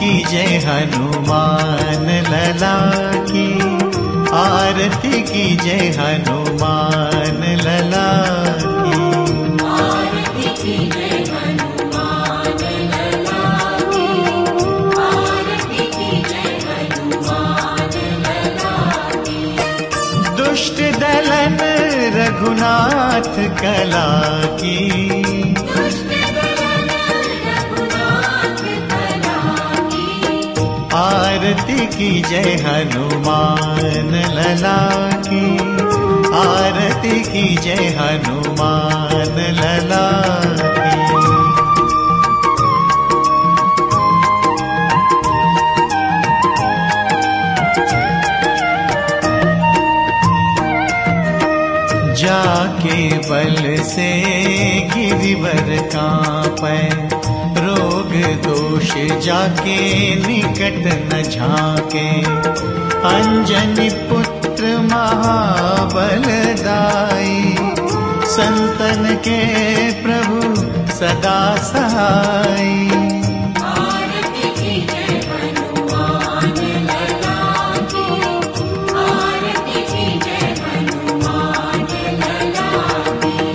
की जय हनुमान लला की, आरती की जय हनुमान लला की, आरती की जय हनुमान लला की, आरती की जय हनुमान लला की। दुष्ट दलन रघुनाथ कला की, दुष्ट दलन रघुनाथ कला की, आरती की जय हनुमान लला की, आरती की जय हनुमान लला की। जाके बल से गिरिवर कांपै, रोग दोष जाके निकट न झांके, अंजनी पुत्र महाबल दाई, संतन के प्रभु सदा सहाई। आरती की जय हनुमान लला की, आरती की जय हनुमान लला की।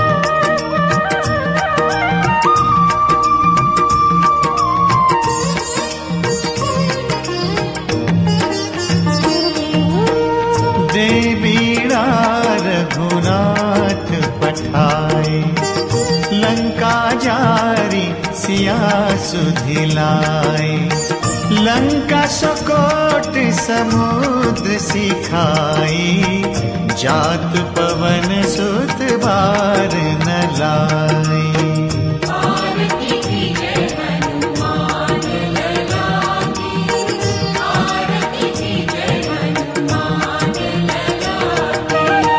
देवीड़ा रघुनाथ पठाए, लंका जारी सिया सुधिलाए, लंका सुकोट समुद्र सिखाई, जात पवन सुत बार न लाई। आरती की जय हनुमान लला की, आरती की जय हनुमान लला की।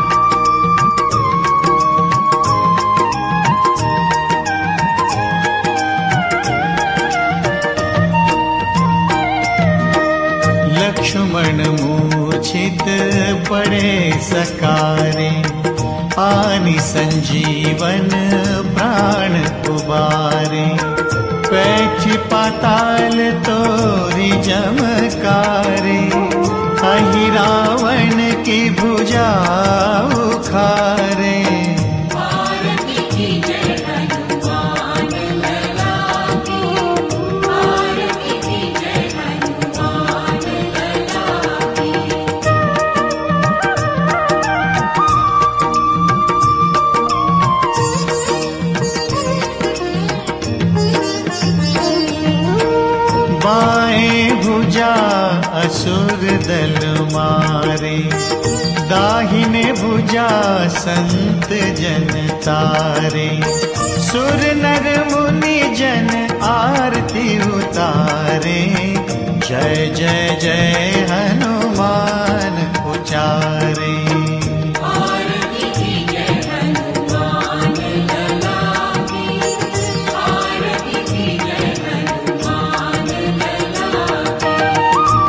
लक्ष्मण मूर्छित पड़े सकारे, आनि संजीवन प्राण उबारे, पैठ पाताल तोरि जमकारे, अहि रावण की भुजा उखारे। आरती की जय हनुमान लला की, आरती की जय हनुमान लला की। बाएं भुजा असुर दल मारे, दाहिने भुजा संत जन तारे, सुर नर मुनि जन आरती उतारे, जय जय जय हनुमान उचारे। आरती की जय हनुमान लला की, आरती की जय हनुमान लला की।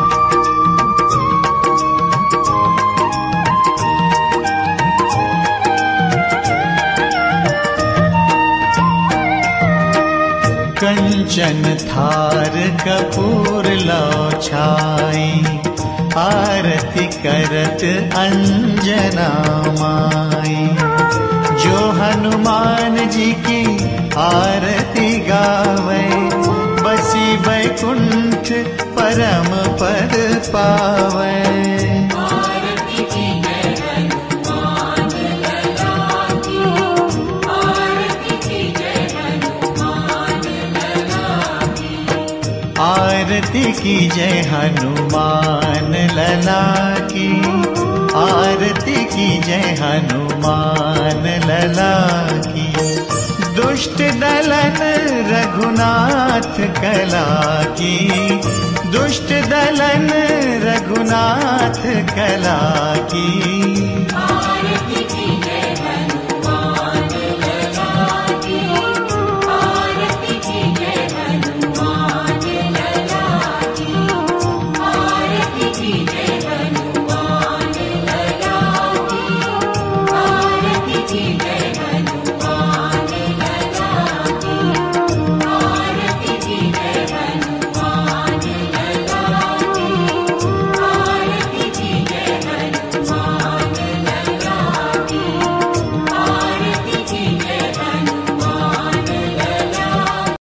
कंचन थार कपूर लौ छाई, आरती करत अंजना माई, जो हनुमान जी की आरती गावे, बसी बैकुंठ परम पद पावे। आरती की जय हनुमान लला की, आरती की जय हनुमान लला की। आरती की जय हनुमान लला की, आरती की जय हनुमान लला की। दुष्ट दलन रघुनाथ कला की, दुष्ट दलन रघुनाथ कला की।